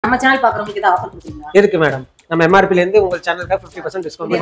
நம்ம சேனல் பாக்குறவங்களுக்கு ஏதாவது ஆஃபர் கொடுப்பீங்களா? இருக்கு மேடம். நம்ம MRP ல இருந்து உங்க சேனலுக்கு 50% டிஸ்கவுண்ட்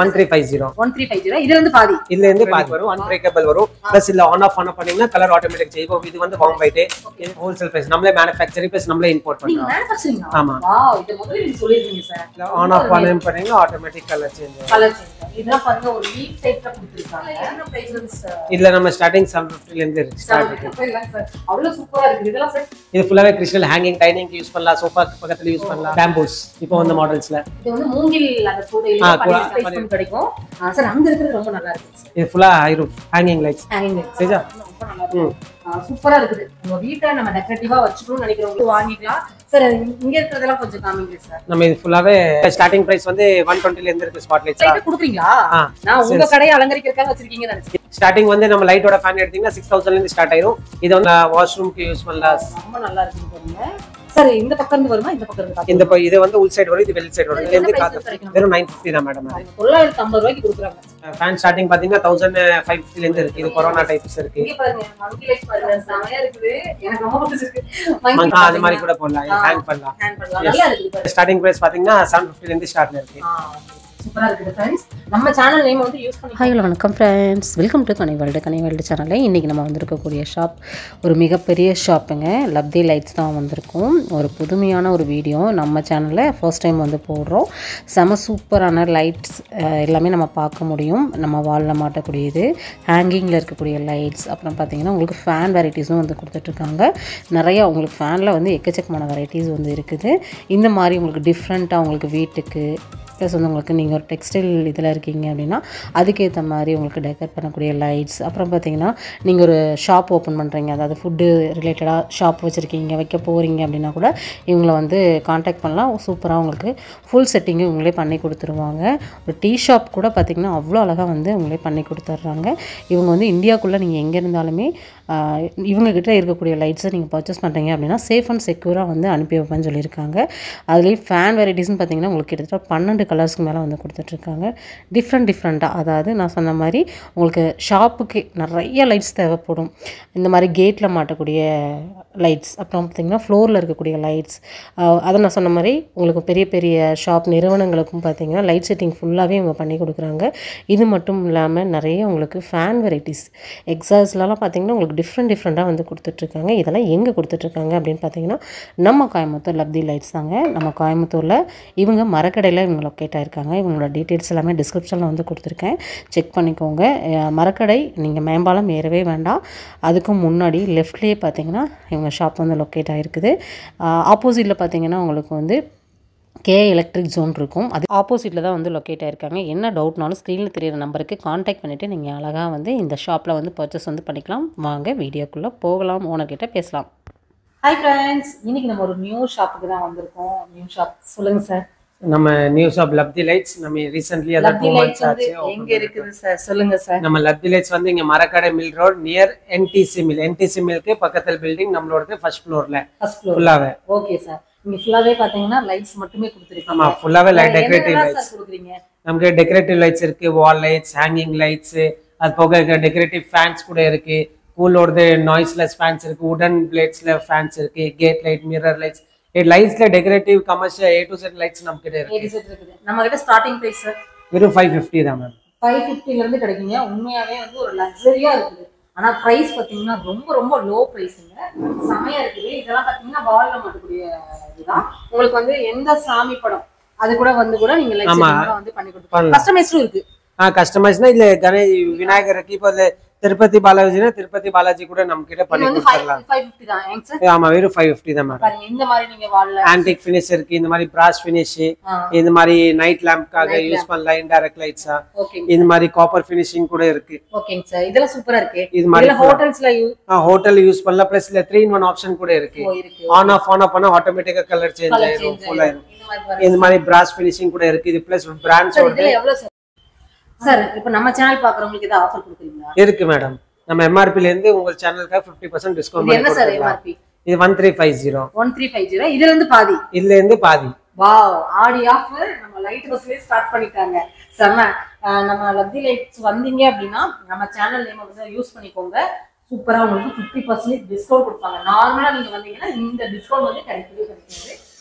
1350 இதுல இருந்து பாதி வரும். அன்பிரேக்கபிள் வரும். பிளஸ் இல்ல ஆன் ஆஃப் பண்ணீங்கன்னா கலர் ஆட்டோமேட்டிக் செய்யும். இது வந்து வார்ம் வைட் ஹோல்சேல் பிரைஸ். நம்மளே மேனுஃபேக்சரிங் பிளஸ் நம்மளே இம்போர்ட் பண்றோம். நீங்க மேனுஃபேக்சரிங்? ஆமா. வாவ், இது முதல்ல நீங்க சொல்லிருக்கீங்க சார். ஆன் ஆஃப் பண்ணீங்கன்னா ஆட்டோமேட்டிக் கலர் சேஞ்ச் ஆகும். இதெல்லாம் பாருங்க ஒரு லீஃப் டைப்ல கொடுத்திருக்காங்க. என்ன பிரைஸ் இருக்கு சார்? இதுல நம்ம ஸ்டார்டிங் 750 ல இருந்து ஸ்டார்ட் இருக்கு. அவ்வளவு சூப்பரா இருக்கு. இதெல்லாம் சார் இது ஃபுல்லாவே கிறிஸ்டல் ஹேங்கிங் டைனிங் யூஸ் பண்ணலாம். சோஃபா பக்கத்துல யூஸ் பண்ணலாம். பேம்பூஸ் இப்போ வந்த மாடல்ஸ்ல இது வந்து மூங்கில் அந்த கூடையில பண்ணி கிடைக்கும். சார் அங்க இருக்குது ரொம்ப நல்லா இருக்கு. இது ஃபுல்லா ஹேங்கிங் லைட்ஸ். சரியா? ரொம்ப நல்லா இருக்கு. சூப்பரா இருக்குது. உங்க வீட்டை நம்ம டெக்கரேட்டிவா வச்சுக்கணும்னு நினைக்கிறவங்க வாங்கிக்கலாம். சார் இங்க இருக்கிறதெல்லாம் கொஞ்சம் காமிங்க சார். நம்ம இது ஃபுல்லாவே ஸ்டார்டிங் பிரைஸ் வந்து 120 ல இருந்து இருக்கு. ஸ்பாட் லைட்ஸ் கொடுக்குறீங்களா? நான் உங்க கடையை அலங்கரிக்கிறதுக்காக வச்சிருக்கீங்கன்னு நினைச்சேன். ஸ்டார்டிங் வந்து நம்ம லைட்டோட ஃபேன் எடுத்தீங்கன்னா 6000 ல இருந்து ஸ்டார்ட் ஆயிரும். இது வந்து வாஷ்ரூம்க்கு யூஸ் பண்ணலாம். ரொம்ப நல்லா இருக்கு பாருங்க. சார் இந்த பக்கம் இருந்து வருமா இந்த பக்கம் இருந்து? இந்த இது வந்து உள் சைடு வரும், இது வெளி சைடு வரும். இதுல இருந்து காத்து வெறும் 950 தான் மேடம். 950 ரூபாய்க்கு கொடுக்குறாங்க. ஃபேன் ஸ்டார்டிங் பாத்தீங்கன்னா 1550 ல இருந்து இருக்கு. இது கொரோனா டைப்ஸ் இருக்கு. இங்க பாருங்க மங்கி லைட் பாருங்க செமையா இருக்குது. எனக்கு ரொம்ப பிடிச்சிருக்கு. அது மாதிரி கூட போடலாம். ஹேங் பண்ணலாம். நல்லா இருக்கு. ஸ்டார்டிங் பிரைஸ் பாத்தீங்கன்னா 750 ல இருந்து ஸ்டார்ட்ல இருக்கு. சூப்பரா இருக்குது फ्रेंड्स. நம்ம சேனல் நேம் வந்து யூஸ் பண்ணி ஹாய் வணக்கம் friends, welcome to Kani world சேனலில் இன்றைக்கி நம்ம வந்திருக்கக்கூடிய ஷாப் ஒரு மிகப்பெரிய ஷாப்புங்க. லப்தி லைட்ஸ் தான் வந்திருக்கும். ஒரு புதுமையான ஒரு வீடியோ நம்ம சேனலில் ஃபர்ஸ்ட் டைம் வந்து போடுறோம். செம சூப்பரான லைட்ஸ் எல்லாமே நம்ம பார்க்க முடியும். நம்ம வாலில் மாட்டக்கூடியது, ஹேங்கிங்கில் இருக்கக்கூடிய லைட்ஸ், அப்புறம் பார்த்திங்கன்னா உங்களுக்கு ஃபேன் வெரைட்டிஸும் வந்து கொடுத்துட்ருக்காங்க. நிறையா உங்களுக்கு ஃபேனில் வந்து எக்கச்சக்கமான வெரைட்டிஸ் வந்து இருக்குது. இந்த மாதிரி உங்களுக்கு டிஃப்ரெண்ட்டாக உங்களுக்கு வீட்டுக்கு ப்ளஸ் வந்து உங்களுக்கு நீங்கள் ஒரு டெக்ஸ்டைல் இதில் இருக்கீங்க அப்படின்னா அதுக்கேற்ற மாதிரி உங்களுக்கு டெக்கரேட் பண்ணக்கூடிய லைட்ஸ், அப்புறம் பார்த்திங்கன்னா நீங்கள் ஒரு ஷாப் ஓப்பன் பண்ணுறீங்க, அதாவது ஃபுட்டு ரிலேட்டடாக ஷாப் வச்சுருக்கீங்க, வைக்க போகிறீங்க அப்படின்னா கூட இவங்களை வந்து காண்டாக்ட் பண்ணலாம். சூப்பராக உங்களுக்கு ஃபுல் செட்டிங்கு இவங்களே பண்ணி கொடுத்துருவாங்க. ஒரு டீ ஷாப் கூட பார்த்திங்கன்னா அவ்வளோ அழகாக வந்து இவங்களே பண்ணி கொடுத்துட்றாங்க. இவங்க வந்து இந்தியாவுக்குள்ளே நீங்கள் எங்கே இருந்தாலுமே இவங்கக்கிட்ட இருக்கக்கூடிய லைட்ஸை நீங்கள் பர்ச்சேஸ் பண்ணுறீங்க அப்படின்னா சேஃப் அண்ட் செக்யூராக வந்து அனுப்பி வைப்பேன்னு சொல்லியிருக்காங்க. அதுலேயும் ஃபேன் வெரைட்டிஸ்னு பார்த்திங்கன்னா உங்களுக்கு கிட்டத்தட்ட 12 கலர்ஸ்க்கு மேலே வந்து கொடுத்துட்ருக்காங்க. டிஃப்ரெண்ட்டாக, அதாவது நான் சொன்ன மாதிரி உங்களுக்கு ஷாப்புக்கு நிறைய லைட்ஸ் தேவைப்படும். இந்த மாதிரி கேட்டில் மாட்டக்கூடிய லைட்ஸ், அப்புறம் பார்த்திங்கன்னா ஃப்ளோரில் இருக்கக்கூடிய லைட்ஸ், அதை நான் சொன்ன மாதிரி உங்களுக்கு பெரிய பெரிய ஷாப் நிறுவனங்களுக்கும் பார்த்திங்கன்னா லைட் செட்டிங் ஃபுல்லாகவே இவங்க பண்ணி கொடுக்குறாங்க. இது மட்டும் இல்லாமல் நிறைய உங்களுக்கு ஃபேன் வெரைட்டிஸ் எக்ஸாஸ்லாம் பார்த்திங்கன்னா உங்களுக்கு டிஃப்ரெண்ட்டாக வந்து கொடுத்துட்ருக்காங்க. இதெல்லாம் எங்கே கொடுத்துட்ருக்காங்க அப்படின்னு பார்த்திங்கன்னா நம்ம கோயம்புத்தூர் லப்தி லைட்ஸ் தாங்க. நம்ம கோயம்புத்தூரில் இவங்க மரக்கடையில் இவங்க லொக்கேட் ஆகிருக்காங்க. இவங்களோட டீட்டெயில்ஸ் எல்லாமே டிஸ்கிரிப்ஷனில் வந்து கொடுத்துருக்கேன், செக் பண்ணிக்கோங்க. மரக்கடை நீங்கள் மேம்பாலம் ஏறவே வேண்டாம், அதுக்கு முன்னாடி லெஃப்ட்லேயே பார்த்திங்கன்னா இவங்க ஷாப் வந்து லொக்கேட் ஆகிருக்குது. ஆப்போசிட்டில் பார்த்திங்கன்னா உங்களுக்கு வந்து எலக்ட்ரிக் ஜோன் இருக்கும். அது ஆப்போசிட்டில் தான் வந்து லொக்கேட் ஆகிருக்காங்க. என்ன டவுட்னாலும் ஸ்க்ரீனில் தெரியிற நம்பருக்கு காண்டாக்ட் பண்ணிவிட்டு நீங்கள் அழகாக வந்து இந்த ஷாப்பில் வந்து பர்ச்சேஸ் வந்து பண்ணிக்கலாம். வாங்க வீடியோக்குள்ளே போகலாம், ஓனர்கிட்ட பேசலாம். ஹாய் ஃப்ரெண்ட்ஸ், இன்னைக்கு நம்ம ஒரு நியூ ஷாப்புக்கு தான் வந்திருக்கோம். நியூ ஷாப் சொல்லுங்க சார். நம்ம நியூ ஷாப் லப்தி லைட்ஸ். நம்ம ரீசன்ட்லி அத 2 months ஆச்சு. எங்க இருக்குது சார் சொல்லுங்க சார். நம்ம லப்தி லைட்ஸ் வந்து இங்க Marakkadai mill road near NTC மில்க்கு பக்கத்துல பில்டிங் நம்மளோட ஃபர்ஸ்ட் ஃப்ளோர்ல ஃபுல்லாவே. Okay sir. இங்க ஃபுல்லாவே பாத்தீங்கன்னா லைட்ஸ் மட்டுமே கொடுத்திருக்கீங்க. ஆமா, ஃபுல்லாவே லைட் டெக்கரேட்டிவ் லைட்ஸ் கொடுக்குறீங்க. நமக்கு டெக்கரேட்டிவ் லைட்ஸ் இருக்கு, வால் லைட்ஸ், ஹேங்கிங் லைட்ஸ், அது போக டெக்கரேட்டிவ் ஃபேன்ஸ் கூட இருக்கு. கூலோட நாய்ஸ்லெஸ் ஃபேன்ஸ் இருக்கு, வுடன் பிளேட்ஸ்ல ஃபேன்ஸ் இருக்கு, கேட் லைட், மிரர் லைட்ஸ், லைட்ஸ்ல decorative commercial A to Z lights நம்ம கிட்ட இருக்கு. A to Z இருக்குது. நம்ம கிட்ட ஸ்டார்டிங் பிரைஸ் சார் வெறும் 550 தான் மேம். 550 ல இருந்து கிடைக்குங்க. உண்மையாவே வந்து ஒரு லக்ஸரியா இருக்குது. ஆனா பிரைஸ் பாத்தீங்கன்னா ரொம்ப லோ பிரைஸ்ங்க. செமையா இருக்குது. இதெல்லாம் பாத்தீங்கன்னா வால்ல மாட்டக்கூடிய இதுதான். உங்களுக்கு வந்து எந்த சாமி படம் அது கூட நீங்க லைட் செட்டிங் வந்து பண்ணி கொடுப்பீங்க. கஸ்டமைஸ்டும் இருக்கு. கஸ்டமைஸ்னா இல்ல விநாயகருக்கு இப்போ திருப்பதி பாலாஜி கூட நம்ம கிட்ட பண்ணி கொடுத்துறலாம். 550 தான் சார். ஆமா, வெறும் 550 தான் மேடம். பாருங்க இந்த மாதிரி நீங்க வால்ல ஆன்டிக் ஃபினிஷ் இருக்கு, இந்த மாதிரி பிராஸ் ஃபினிஷ், இந்த மாதிரி நைட் லேம்ப்காக யூஸ் பண்ணலாம் இன்டைரக்ட் லைட்ஸா. இந்த மாதிரி காப்பர் ஃபினிஷிங் கூட இருக்கு. ஓகேங்க சார். இதெல்லாம் சூப்பரா இருக்கு. இது மாதிரி ஹோட்டல்ஸ்ல ஹோட்டல் யூஸ் பண்ணலாம். பிளஸ் இல்ல 3 in 1 ஆப்ஷன் கூட இருக்கு. ஆன் ஆஃப் பண்ணா ஆட்டோமேட்டிக்கா கலர் சேஞ்ச் ஆயிடும், ஃபுல் ஆயிடும். இந்த மாதிரி பிராஸ் ஃபினிஷிங் கூட இருக்கு. இது பிளஸ் பிராண்ட்ஸ் ஓட. இது எவ்வளவு சார்? சார் இப்போ நம்ம சேனல் பாக்குறவங்களுக்கு ஏதாவது ஆஃபர் கொடுக்குறீங்களா? இருக்கு மேடம். நம்ம MRP ல இருந்து உங்க சேனலுக்கு 50% டிஸ்கவுண்ட் என்ன சார் MRP? இது 1350. 1350. இதுல இருந்து பாதி. வாவ், ஆடி ஆஃபர் நம்ம லைட் பஸ்லயே ஸ்டார்ட் பண்ணிட்டாங்க. செம. நம்ம லப்தி லைட்ஸ் வந்தீங்க அப்படின்னா நம்ம சேனல் நேம் வந்து யூஸ் பண்ணிக்கோங்க. சூப்பரா உங்களுக்கு 50% டிஸ்கவுண்ட் கொடுப்பாங்க. நார்மலா நீங்க வந்தீங்கன்னா இந்த டிஸ்கவுண்ட் வந்து கிடைக்காது.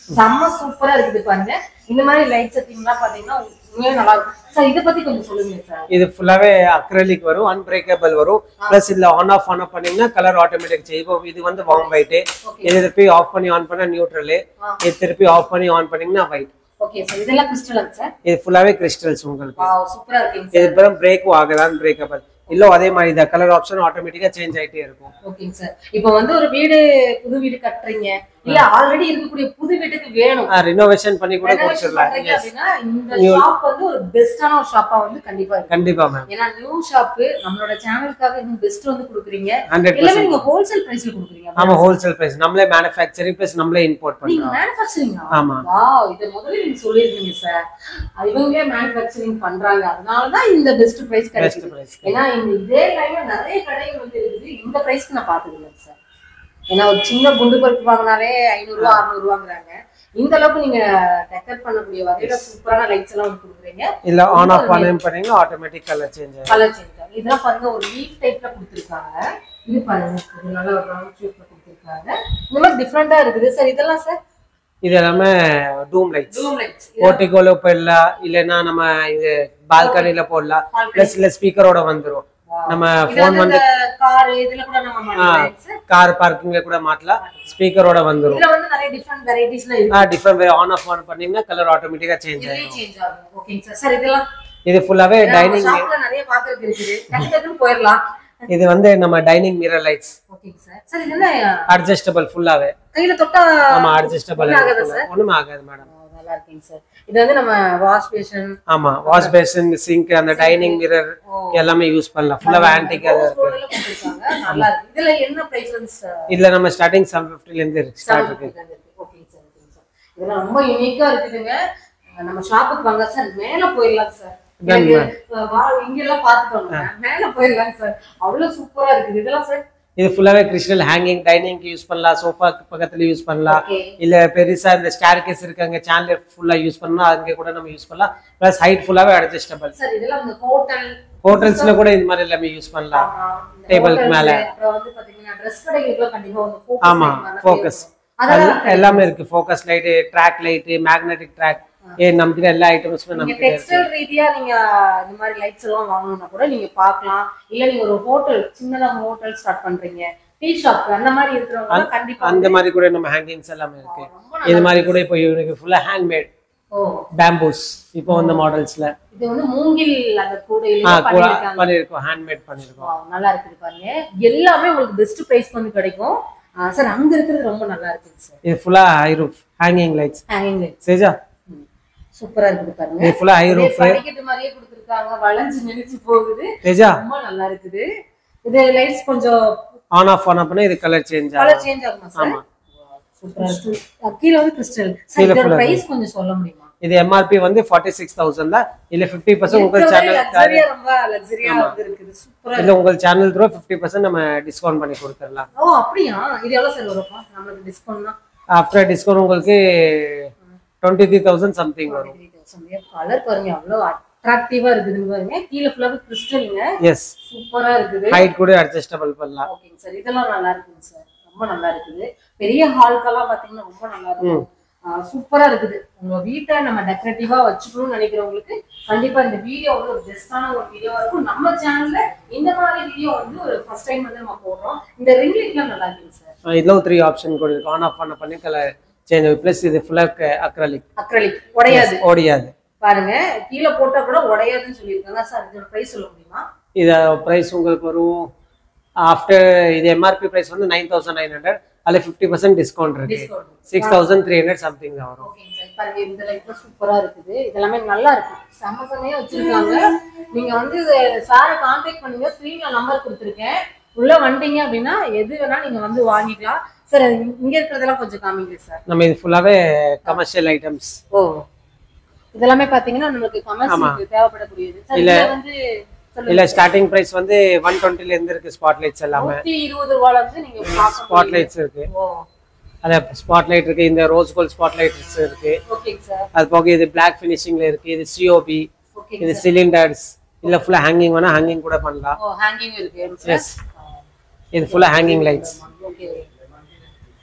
செம்ம சூப்பரா இருக்குது பாருங்க. இந்த மாதிரி லைட் செட்டிங்லாம் பாத்தீங்கன்னா உண்மையா நல்லா இருக்கும் சார். இத பத்தி கொஞ்சம் சொல்லுங்க சார். இது ஃபுல்லாவே அக்ரிலிக் வரும், அன்பிரேக்கபிள் வரும். பிளஸ் இதுல ஆன் ஆஃப் பண்ணீங்கன்னா கலர் ஆட்டோமேட்டிக் செய்யும். இது வந்து வார்ம் ஒயிட். இது திருப்பி ஆஃப் பண்ணி ஆன் பண்ணா நியூட்ரல். இது திருப்பி ஆஃப் பண்ணி ஆன் பண்ணீங்கன்னா ஒயிட். Okay sir. இதெல்லாம் கிறிஸ்டல் சார். இது ஃபுல்லாவே கிறிஸ்டல்ஸ் உங்களுக்கு. வாவ் சூப்பரா இருக்குங்க சார். இது அப்புறம் பிரேக்கும் ஆகுதான், பிரேக்கபிள் இல்ல அதே மாதிரி இந்த கலர் ஆப்ஷன் ஆட்டோமேட்டிக்கா சேஞ்ச் ஆயிட்டே இருக்கும். ஓகேங்க சார். இப்போ வந்து ஒரு வீடு புது வீடு கட்டுறீங்க இல்ல ஆல்ரெடி இருக்கக்கூடிய புது வீட்டுக்கு வேணும் ரினோவேஷன் பண்ணி கூட கொடுத்துடலாம். அப்படின்னா இந்த ஷாப் வந்து ஒரு பெஸ்டான ஒரு ஷாப்பா வந்து கண்டிப்பா இருக்கு. கண்டிப்பா மேம். ஏன்னா நியூ ஷாப் நம்மளோட சேனலுக்காக இன்னும் பெஸ்ட் வந்து கொடுக்குறீங்க. எல்லாமே நீங்க ஹோல்சேல் பிரைஸ்ல கொடுக்குறீங்க. ஆமா ஹோல்சேல் பிரைஸ். நம்மளே மேனுஃபேக்சரிங் பிளஸ் நம்மளே இம்போர்ட் பண்றோம். நீங்க மேனுஃபேக்சரிங்? ஆமா. வாவ் இத முதல்ல நீங்க சொல்லிருக்கீங்க சார். இவங்களே மேனுஃபேக்சரிங் பண்றாங்க. அதனால தான் இந்த பெஸ்ட் பிரைஸ் கிடைக்குது. ஏன்னா இந்த இதே லைன்ல நிறைய கடைகள் வந்து இருக்குது. இந்த பிரைஸ்க்கு நான் பார்த்தது இல்லை சார். ஏன்னா ஒரு சின்ன குண்டு பல்ப் வாங்கினாலே 500 ரூபா 600 ரூபாங்கிறாங்க. இந்த அளவுக்கு நீங்க டெக்கரேட் பண்ணக்கூடிய வகையில சூப்பரான லைட்ஸ் எல்லாம் வந்து கொடுக்குறீங்க. இல்ல ஆன் ஆஃப் பண்ணீங்க ஆட்டோமேட்டிக் கலர் சேஞ்ச் ஆகும். கலர் சேஞ்ச் ஆகும். இதெல்லாம் பாருங்க ஒரு லீஃப் டைப்ல கொடுத்திருக்காங்க. இது பாருங்க இது நல்ல ஒரு ரவுண்ட் ஷேப்ல கொடுத்திருக்காங்க. இந்த மாதிரி டிஃபரெண்டா இருக்குது சார். இதெல்லாம் சார் இது எல்லாமே டூம் லைட்ஸ். டூம் லைட்ஸ் போர்ட்டிகோல போடலாம், இல்லனா நம்ம இது பால்கனில போடலாம். பிளஸ் இல்ல ஸ்பீக்கரோட வந்துரும். நம்ம போன் வந்து கார் இதெல்லாம் கூட நம்ம மாட்டலாம். கார் பார்க்கிங்ல கூட மாட்டலாம். ஸ்பீக்கரோட வந்துரும். இதுல வந்து நிறைய டிஃபரண்ட் வெரைட்டிஸ்ல இருக்கு. டிஃபரண்ட் ஆன் ஆஃப் பண்ணீங்கன்னா கலர் ஆட்டோமேட்டிக்கா சேஞ்ச் ஆகும். சேஞ்ச் ஆகும். ஓகேங்க சார். சார் இதெல்லாம் இது ஃபுல்லாவே டைனிங். ஷாப்ல நிறைய பாக்குறது இருக்குது. டக்குன்னு போயிரலாம். இது வந்து நம்ம டைனிங் மிரர் லைட்ஸ். ஓகேங்க சார். சார் இது என்ன அட்ஜஸ்டபிள் ஃபுல்லாவே. கையில தொட்டா ஆமா அட்ஜஸ்டபிள் ஒண்ணுமே ஆகாது மேடம். நல்லா இருக்குங்க சார். இது வந்து நம்ம வாஷ் பேஷன். ஆமா வாஷ் பேஷன், சிங்க், அந்த டைனிங் மிரர் எல்லாமே யூஸ் பண்ணலாம். ஃபுல்லாவே ஆன்டிக்கா இருக்கு. நல்லா இருக்கு. இதுல என்ன பிரைஸ் வந்து சார்? இதுல நம்ம ஸ்டார்டிங் 750 ல இருந்து ஸ்டார்ட் இருக்கு. ஓகேங்க சார். ஓகேங்க சார். இதெல்லாம் ரொம்ப யூனிக்கா இருக்குதுங்க. நம்ம ஷாப்புக்கு வாங்க சார். மேல போயிடலாம் சார். இங்க எல்லாம் பாத்துட்டோம். மேல போயிடலாம் சார். அவ்வளவு சூப்பரா இருக்குது. இதெல்லாம் சார் இது ஃபுல்லாவே கிறிஸ்டல் ஹேங்கிங், டைனிங் யூஸ் பண்ணலாம், சோஃபாக்கு பக்கத்துல யூஸ் பண்ணலாம். இல்ல பெருசா இந்த ஸ்டேர்கேஸ் இருக்காங்க சேனல் ஃபுல்லா யூஸ் பண்ணலாம், அங்க கூட நம்ம யூஸ் பண்ணலாம். பிளஸ் ஹைட் ஃபுல்லாவே அட்ஜஸ்டபிள். சார் இதெல்லாம் இந்த ஹோட்டல்ஸ்ல கூட இந்த மாதிரி எல்லாமே யூஸ் பண்ணலாம். டேபிளுக்கு மேல அப்புறம் வந்து பாத்தீங்கன்னா Dress கடைகளுக்கு கண்டிப்பா வந்து ஃபோக்கஸ். ஆமா ஃபோக்கஸ் எல்லாமே இருக்கு. Focus light, track light, magnetic track, நமக்கு எல்லா ஐட்டம்ஸுமே நமக்கு டெக்ஸ்டைல் ரீதியா நீங்க இந்த மாதிரி லைட்ஸ் எல்லாம் வாங்கணும்னா கூட நீங்க பார்க்கலாம். இல்ல நீங்க ஒரு ஹோட்டல் சின்னதா ஹோட்டல் ஸ்டார்ட் பண்றீங்க, டீ ஷாப் அந்த மாதிரி இருக்கிறவங்க கண்டிப்பா அந்த மாதிரி கூட நம்ம ஹேங்கிங்ஸ் எல்லாமே இருக்கு. இது மாதிரி கூட இப்போ இவனுக்கு ஃபுல்லா ஹேண்ட்மேட் பேம்பூஸ் இப்போ அந்த மாடல்ஸ்ல இது வந்து மூங்கில் அந்த கூடையில பண்ணிருக்கோம், ஹேண்ட்மேட் பண்ணிருக்கோம். நல்லா இருக்குது பாருங்க. எல்லாமே உங்களுக்கு பெஸ்ட் பிரைஸ் வந்து கிடைக்கும் சார். அங்க இருக்குது ரொம்ப நல்லா இருக்குது சார். இது ஃபுல்லா high roof hanging lights. Hanging lights சேஜா சூப்பரா இருக்குது பாருங்க. இது ஃபுல்லா ஹை ரூஃப் படிக்கட்டு மாதிரியே கொடுத்திருக்காங்க. வளைஞ்சு நெளிச்சு போகுது. சேஜா ரொம்ப நல்லா இருக்குது. இது லைட்ஸ் கொஞ்சம் ஆன் ஆஃப் பண்ணா இது கலர் சேஞ்ச் ஆகும். கலர் சேஞ்ச் ஆகுமா சார்? சூப்பரா இருக்கு. கீழ வந்து கிறிஸ்டல். சார் இதோட பிரைஸ் கொஞ்சம் சொல்ல முடியுமா? இது எம்ஆர்பி வந்து 46,000 தான். இல்ல 50% உங்க சேனல் ரொம்ப லக்ஸரியா வந்து இருக்குது. சூப்பரா இல்ல உங்க சேனல் த்ரூ 50% நம்ம டிஸ்கவுண்ட் பண்ணி கொடுத்துறலாம். ஓ அப்படியா? இது எவ்வளவு சார் வரும்ப்பா நமக்கு டிஸ்கவுண்ட்னா? ஆஃப்டர் டிஸ்கவுண்ட் உங்களுக்கு 23,000 சம்திங் வரும். கலர் பாருங்க அவ்வளவு அட்ராக்டிவா இருக்குதுன்னு பாருங்க. கீழ ஃபுல்லாவே கிறிஸ்டல்ங்க. எஸ் சூப்பரா இருக்குது. ஹைட் கூட அட்ஜஸ்டபிள் பண்ணலாம். ஓகேங்க சார். இதெல்லாம் நல்லா இருக்குங்க சார். ரொம்ப நல்லா இருக்குது. பெரிய ஹால்க்கெல்லாம் பாத்தீங்கன்னா ரொம்ப நல்லா இருக்கும். சூப்பரா இருக்குது. உங்க வீட்டை நம்ம டெக்கரேட்டிவா வச்சுக்கணும்னு நினைக்கிறவங்களுக்கு கண்டிப்பா இந்த வீடியோ வந்து ஒரு பெஸ்டான ஒரு வீடியோவா இருக்கும். நம்ம சேனல்ல இந்த மாதிரி வீடியோ வந்து ஒரு ஃபர்ஸ்ட் டைம் வந்து நம்ம போடுறோம். இந்த ரிங் லைட்லாம் நல்லா இருக்கு சார். இதுல 3 ஆப்ஷன் கூட இருக்கு. ஆன் ஆஃப் பண்ணி கலர் சேஞ்ச் ஆகும். பிளஸ் இது ஃபுல்லா அக்ரிலிக் உடையாது பாருங்க. கீழ போட்டா கூட உடையாதுன்னு சொல்லிருக்காங்க சார். இதோட பிரைஸ் சொல்ல முடியுமா? இத பிரைஸ் உங்களுக்கு வரும் ஆஃப்டர் இது எம்ஆர்பி பிரைஸ் வந்து 9,900. அதுல 50% டிஸ்கவுண்ட் இருக்கு. 6,300 சம்திங் தான் வரும். Okay sir. பாருங்க இந்த லைட் சூப்பரா இருக்குது. இதெல்லாம் நல்லா இருக்கு. சமசமையா வச்சிருக்காங்க. நீங்க வந்து சாரை கான்டாக்ட் பண்ணுங்க. ஸ்கிரீன்ல நம்பர் கொடுத்திருக்கேன். உள்ள வந்தீங்க அப்படினா எது வேணா நீங்க வந்து வாங்கிக்கலாம். சார் இங்க இருக்குறதெல்லாம் கொஞ்சம் காமிங்க சார். நம்ம இது ஃபுல்லாவே கமர்ஷியல் ஐட்டம்ஸ். ஓ இதெல்லாம் பாத்தீங்கன்னா நமக்கு கமர்ஷியலுக்கு தேவைப்படக்கூடியது. சார் இது வந்து இல்ல ஸ்டார்டிங் பிரைஸ் வந்து 120 ல இருந்து இருக்கு. ஸ்பாட் லைட்ஸ் எல்லாமே 120 ரூபாயில இருந்து நீங்க ஸ்பாட் லைட்ஸ் இருக்கு. அத ஸ்பாட் லைட் இருக்கு. இந்த ரோஸ் கோல்ட் ஸ்பாட் லைட்ஸ் இருக்கு. ஓகேங்க சார். அது போக இது பிளாக் ஃபினிஷிங்ல இருக்கு. இது சிஓபி, இது சிலிண்டர்ஸ். இல்ல ஃபுல்லா ஹேங்கிங் வேணா ஹேங்கிங் கூட பண்ணலாம். ஓ ஹேங்கிங் இருக்கு. எஸ் இது ஃபுல்லா ஹேங்கிங் லைட்ஸ். ஓகே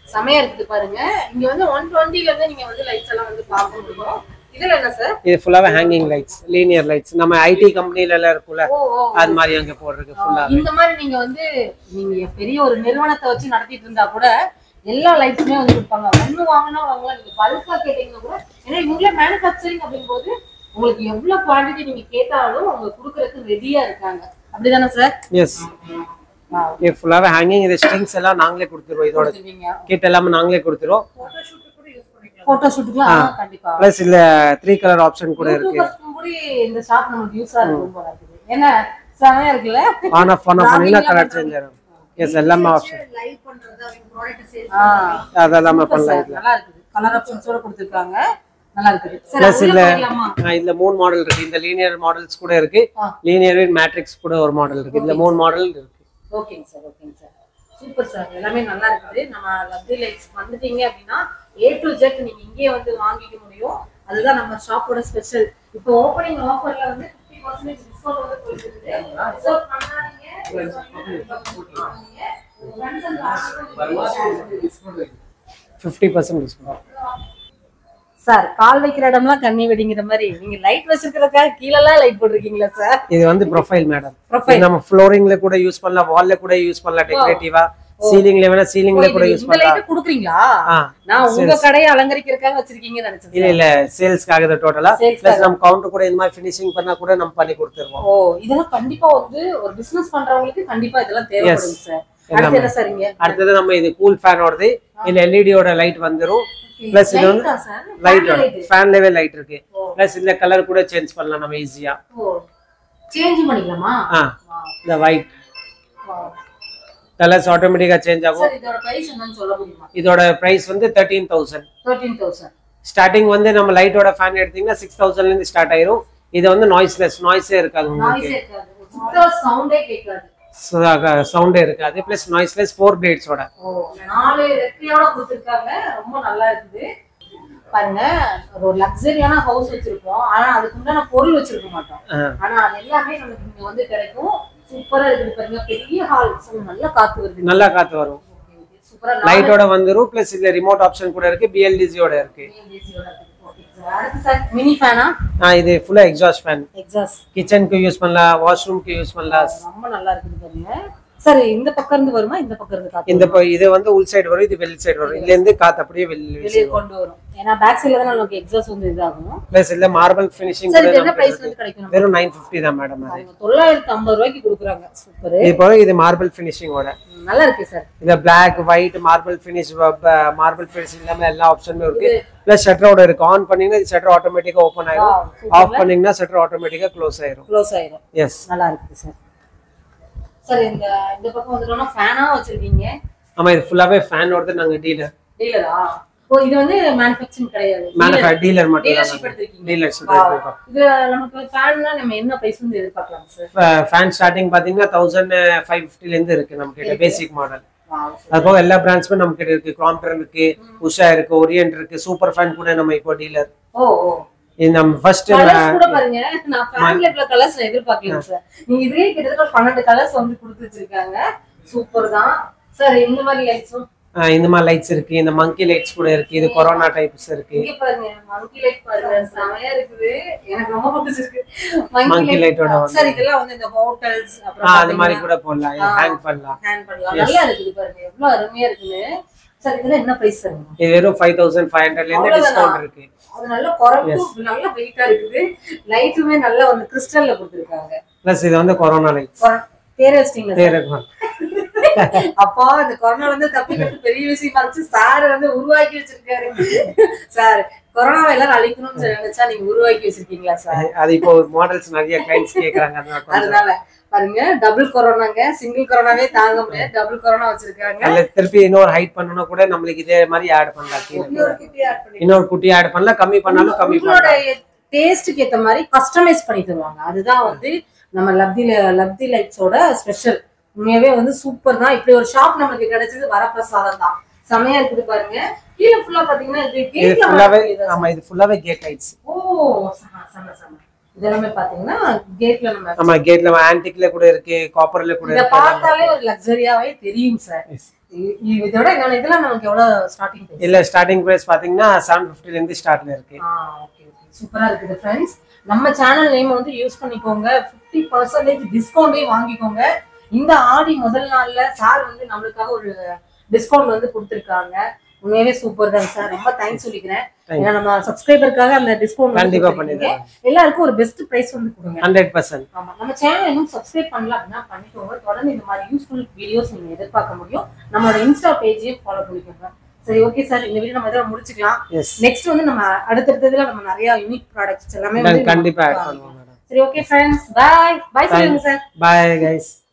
செமையா இருக்குது பாருங்க. இங்க வந்து 120ல இருந்து நீங்க வந்து லைட்ஸ் எல்லாம் வந்து பார்க்க முடியும். இதுல என்ன சார்? இது ஃபுல்லாவே ஹேங்கிங் லைட்ஸ், லீனியர் லைட்ஸ். நம்ம ஐடி கம்பெனில எல்லாம் இருக்குல்ல அது மாதிரி அங்க போடுறது ஃபுல்லா. இந்த மாதிரி நீங்க வந்து நீங்க பெரிய ஒரு நிறுவனத்தை வச்சு நடத்திட்டு இருந்தா கூட எல்லா லைட்ஸுமே வந்து கொடுப்பாங்க. ஒண்ணு வாங்கினா வாங்கலாம், நீங்க பல்கா கேட்டீங்கன்னா கூட. ஏன்னா இவங்களே மேனுஃபேக்சரிங் அப்படிங்கும்போது உங்களுக்கு எவ்வளவு குவான்டிட்டி நீங்க கேட்டாலும் அவங்க கொடுக்கறதுக்கு ரெடியா இருக்காங்க. அப்படிதானே சார்? எஸ். இது ஃபுல்லாவே ஹேங்கிங். இது ஸ்ட்ரிங்ஸ் எல்லாம் நாங்களே கொடுத்துருவோம். இதோட கிட் எல்லாமே நாங்களே கொடுத்துருவோம். போட்டோ ஷூட்டுக்குலாம் கண்டிப்பா. ப்ளஸ் இல்ல 3 கலர் ஆப்ஷன் கூட இருக்கு. இந்த ஷாப் நமக்கு யூஸா இருக்கும் போல இருக்குது. ஏன்னா செமையா இருக்குல்ல. ஆன் ஆஃப் பண்ணீங்கன்னா கலர் சேஞ்ச் ஆகும். எஸ், எல்லாமே ஆப்ஷன். லைவ் பண்றது அவங்க ப்ராடக்ட் சேல்ஸ் அதெல்லாம் பண்ணலாம். நல்லா இருக்குது. கலர் ஆப்ஷன்ஸோட கொடுத்திருக்காங்க. நல்லா இருக்குது. ப்ளஸ் இல்ல 3 மாடல் இருக்கு. இந்த லீனியர் மாடல்ஸ் கூட இருக்கு. லீனியர் மேட்ரிக்ஸ் கூட ஒரு மாடல் இருக்கு. இந்த 3 மாடல் இருக்கு. ஓகேங்க சார், ஓகேங்க சார். Super sir. எல்லாமே நல்லா இருக்குது. நம்ம லவ்லி லைட்ஸ் வந்துட்டீங்க அப்படின்னா A to Z நீங்க இங்கே வந்து வாங்கிக்க முடியும். அதுதான் நம்ம ஷாப்போட ஸ்பெஷல். இப்போ ஓபனிங் ஆஃபர்ல வந்து 50% டிஸ்கவுண்ட் வந்து போயிட்டு இருக்கு. சோ பண்ணாதீங்க. 50% டிஸ்கவுண்ட். சார் கால் வைக்கிற இடம்லாம் கண்ணி வெடிங்கிற மாதிரி நீங்க லைட் வச்சிருக்கிறதுக்காக கீழலாம் லைட் போட்டுருக்கீங்களா சார்? இது வந்து ப்ரொஃபைல் மேடம். நம்ம ஃப்ளோரிங்ல கூட யூஸ் பண்ணலாம், வால்ல கூட யூஸ் பண்ணலாம், டெக்கரேட்டிவா. சீலிங்ல வேணா சீலிங்ல கூட யூஸ் பண்ணலாம். இந்த லைட் குடுக்குறீங்களா? நான் உங்க கடையை அலங்கரிக்கிறதுக்காக வச்சிருக்கீங்கன்னு நினைச்சேன். இல்ல சேல்ஸ்க்காக தான் டோட்டலா. பிளஸ் நம்ம கவுண்டர் கூட இந்த மாதிரி ஃபினிஷிங் பண்ணா கூட நம்ம பண்ணி கொடுத்துருவோம். ஓ, இதெல்லாம் கண்டிப்பா வந்து ஒரு பிசினஸ் பண்றவங்களுக்கு கண்டிப்பா இதெல்லாம் தேவைப்படுது சார். அடுத்து என்ன சார்? இங்க அடுத்து நம்ம இது கூல் ஃபேனோடது. இல்ல எல்இடியோட லைட் வந்துரும். பிளஸ் இது வந்து லைட் ஃபேன் லெவல் லைட் இருக்கு. பிளஸ் இந்த கலர் கூட சேஞ்ச் பண்ணலாம் நம்ம ஈஸியா. ஓ, சேஞ்ச் பண்ணிக்கலாமா? இந்த ஒயிட் கலர்ஸ் ஆட்டோமேட்டிக்கா சேஞ்ச் ஆகும். சார் இதோட பிரைஸ் என்னன்னு சொல்ல முடியுமா? இதோட பிரைஸ் வந்து 13,000. 13,000. ஸ்டார்டிங் வந்து நம்ம லைட்டோட ஃபேன் எடுத்தீங்கன்னா 6,000ல இருந்து ஸ்டார்ட் ஆயிரும். இது வந்து நாய்ஸ்லெஸ், நாய்ஸே இருக்காது உங்களுக்கு. நாய்ஸே இருக்காது. சுத்தமா சவுண்டே கேட்காது. சவுண்டே இருக்காது. Plus noiseless 4 பிளேட்ஸோட. ஓ, 4 ரெக்கையோட கொடுத்திருக்காங்க. ரொம்ப நல்லா இருக்குது. பாருங்க, ஒரு லக்ஸரியான ஹவுஸ் வச்சிருக்கோம். ஆனா அதுக்கு உண்டான பொருள் வச்சிருக்க மாட்டோம். ஆனா அது எல்லாமே நமக்கு இங்க வந்து கிடைக்கும். சூப்பரா இருக்குது பாருங்க. பெரிய ஹால். நல்லா காத்து வருது. நல்லா காத்து வரும். சூப்பரா லைட்டோட வந்துரும். பிளஸ் இதுல ரிமோட் ஆப்ஷன் கூட இருக்கு. BLDC ஓட இருக்கு. அடுத்து சார் மினி ஃபேனா? இது ஃபுல்லா எக்ஸாஸ்ட் ஃபேன். எக்ஸாஸ்ட் கிச்சனுக்கு யூஸ் பண்ணலாம், வாஷ்ரூம்க்கு யூஸ் பண்ணலாம். ரொம்ப நல்லா இருக்குது பாருங்க. சார் இந்த பக்கம் இருந்து வருமா? இந்த பக்கம் இருந்து காத்து? இந்த இது வந்து உள் சைடு வரும், இது வெளி சைடு வரும். இதுல இருந்து காத்து அப்படியே வெளியே கொண்டு வரும். ஏனா பேக் சைடுல தான் நமக்கு எக்ஸாஸ்ட் வந்து இதாகும். பிளஸ் இல்ல மார்பிள் ஃபினிஷிங். சார் இது என்ன பிரைஸ் வந்து கிடைக்கும்? வெறும் 950 தான் மேடம். அது 950 ரூபாய்க்கு கொடுக்குறாங்க. சூப்பர். இப்போ இது மார்பிள் ஃபினிஷிங் ஓட நல்லா இருக்கு சார். இது Black, white, marble finish, marble finish எல்லாமே எல்லா ஆப்ஷனுமே இருக்கு. பிளஸ் ஷட்டரோட இருக்கு. ஆன் பண்ணீங்கன்னா ஷட்டர் ஆட்டோமேட்டிக்கா ஓபன் ஆயிடும். ஆஃப் பண்ணீங்கன்னா ஷட்டர் ஆட்டோமேட்டிக்கா க்ளோஸ் ஆயிடும். எஸ், நல்லா இருக்கு சார். சார் இந்த பக்கம் வந்துட்டோம்னா ஃபேனா வச்சிருக்கீங்க. ஆமா, இது ஃபுல்லாவே ஃபேனோட நாங்க டீலரா. ஓ, இது வந்து மேனுஃபேக்சரிங் கிடையாது. டீலர் மட்டும். டீலர்ஷிப் எடுத்துக்கீங்க. டீலர்ஷிப் எடுத்துக்கோம். இது நமக்கு ஃபேன்னா நம்ம என்ன பிரைஸ் வந்து எதிர்பார்க்கலாம் சார்? ஃபேன் ஸ்டார்டிங் பாத்தீங்கன்னா 1550 ல இருந்து இருக்கு நம்ம கிட்ட பேசிக் மாடல். அதுபோக எல்லா பிராண்ட்ஸ்மே நம்ம கிட்ட இருக்கு. கிராம்ப்டன் இருக்கு, உஷா இருக்கு, ஓரியன்ட் இருக்கு, சூப்பர் ஃபேன் கூட நம்ம இப்போ டீலர். ஓ ஓ, நம்ம ஃபர்ஸ்ட் கலர்ஸ் கூட பாருங்க. நான் ஃபேன்ல இவ்வளவு கலர்ஸ் நான் எதிர்பார்க்கல சார். நீங்க இதுலயே கிட்டத்தட்ட 12 கலர்ஸ் வந்து கொடுத்து வச்சிருக்காங்க. சூப்பர் தான் சார். இந்த மாதிரி லைட்ஸும் இந்த மாதிரி லைட்ஸ் இருக்கு. இந்த மங்கி லைட்ஸ் கூட இருக்கு. இது கொரோனா டைப்ஸ் இருக்கு. இங்க பாருங்க, மங்கி லைட் பாருங்க, செமையா இருக்குது. எனக்கு ரொம்ப பிடிச்சிருக்கு மங்கி லைட்டோட. சார் இதெல்லாம் வந்து இந்த ஹோட்டல்ஸ் அப்புறம் அந்த மாதிரி கூட போடலாம், ஹேங் பண்ணலாம். நல்லா இருக்குது பாருங்க, எவ்வளவு அருமையா இருக்குன்னு. சார் இதெல்லாம் என்ன பிரைஸ் சார்? இது வெறும் 5500 ல இருந்து டிஸ்கவுண்ட் இருக்கு. அது நல்ல குறைப்பு, நல்ல வெயிட்டா இருக்குது. லைட்டுமே நல்லா வந்து கிறிஸ்டல்ல கொடுத்திருக்காங்க. பிளஸ் இது வந்து கொரோனா லைட்ஸ். பேர் வச்சிட்டீங்களா? பேர் அப்பா, இந்த கொரோனா வந்து தப்பிக்கிறது பெரிய விஷயமா இருந்துச்சு. சார் வந்து உருவாக்கி வச்சிருக்காரு. சார் கொரோனாவை எல்லாரும் அழிக்கணும்னு நினைச்சா நீங்க உருவாக்கி வச்சிருக்கீங்களா சார்? அது இப்போ மாடல்ஸ் நிறைய கிளைண்ட்ஸ் கேக்குறாங்க. அதனால பாருங்க, டபுள் கொரோனாங்க. சிங்கிள் கொரோனாவே தாங்க முடியாது, டபுள் கொரோனா வச்சிருக்காங்க. அதுல திருப்பி இன்னொரு ஹைட் பண்ணனும்னா கூட நம்மளுக்கு இதே மாதிரி ஆட் பண்ணலாம். இன்னொரு குட்டி ஆட் பண்ணலாம், கம்மி பண்ணாலும் கம்மி பண்ணலாம். டேஸ்ட்க்கு ஏத்த மாதிரி கஸ்டமைஸ் பண்ணி தருவாங்க. அதுதான் வந்து நம்ம லப்தி லைட்ஸோட ஸ்பெஷல். உண்மையாவே வந்து சூப்பர் தான். இப்படி ஒரு ஷாப் நமக்கு கிடைச்சது வரப்பிரசாதம் தான். செமையா இருக்குது பாருங்க. கீழ ஃபுல்லா பாத்தீங்கன்னா இது கேட்ல ஃபுல்லாவே. ஆமா, இது ஃபுல்லாவே கேட் லைட்ஸ். ஓ, சம இதெல்லாம் பாத்தீங்கன்னா கேட்ல நம்ம கேட்ல ஆன்டிக்ல கூட இருக்கு, காப்பர்ல கூட இருக்கு. இத பார்த்தாலே ஒரு லக்ஸரியாவே தெரியும் சார். இதோட இதெல்லாம் நமக்கு எவ்வளவு ஸ்டார்டிங் பிரைஸ்? இல்ல ஸ்டார்டிங் பிரைஸ் பாத்தீங்கன்னா 750 ல இருந்து ஸ்டார்ட்ல இருக்கு. ஓகே ஓகே சூப்பரா இருக்குது ஃப்ரெண்ட்ஸ். நம்ம சேனல் நேம் வந்து யூஸ் பண்ணிக்கோங்க. 50% டிஸ்கவுண்டே வாங்கிக்கோங்க. இந்த ஆடி முதல் நாள்ல சார் வந்து நம்மளுக்காக ஒரு டிஸ்கவுண்ட் வந்து கொடுத்துருக்காங்க. உண்மையாவே சூப்பர் தான் சார். ரொம்ப தேங்க்ஸ் சொல்லிக்கிறேன். ஏன்னா நம்ம சப்ஸ்கிரைபருக்காக அந்த டிஸ்கவுண்ட் கண்டிப்பா பண்ணிடுறேன். எல்லாருக்கும் ஒரு பெஸ்ட் பிரைஸ் வந்து கொடுங்க. 100%. ஆமா, நம்ம சேனல் இன்னும் சப்ஸ்கிரைப் பண்ணல அப்படின்னா பண்ணிக்கோங்க. தொடர்ந்து இந்த மாதிரி யூஸ்ஃபுல் வீடியோஸ் நீங்க எதிர்பார்க்க முடியும். நம்மளோட இன்ஸ்டா பேஜையும் ஃபாலோ பண்ணிக்கோங்க. சரி ஓகே சார், இந்த வீடியோ நம்ம இதெல்லாம் முடிச்சுக்கலாம். நெக்ஸ்ட் வந்து நம்ம அடுத்தடுத்ததுல நம்ம நிறைய யூனிக் ப்ராடக்ட்ஸ் எல்லாமே வந்து கண்டிப்பா ஆட் பண்ணுவோம் மேடம். சரி ஓகே ஃப்ரெண்ட்ஸ், பை பை சொல்லுங்க சார். Bye guys.